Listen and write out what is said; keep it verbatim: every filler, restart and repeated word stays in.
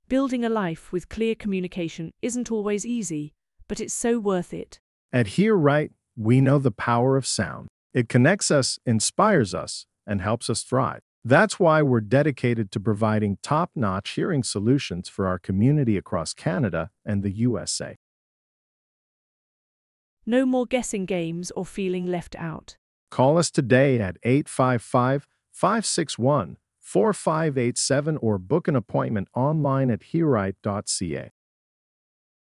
Building a life with clear communication isn't always easy, but it's so worth it. At Hear Right, we know the power of sound. It connects us, inspires us, and helps us thrive. That's why we're dedicated to providing top-notch hearing solutions for our community across Canada and the U S A. No more guessing games or feeling left out. Call us today at eight five five, five six one, four five eight seven or book an appointment online at hear right dot c a.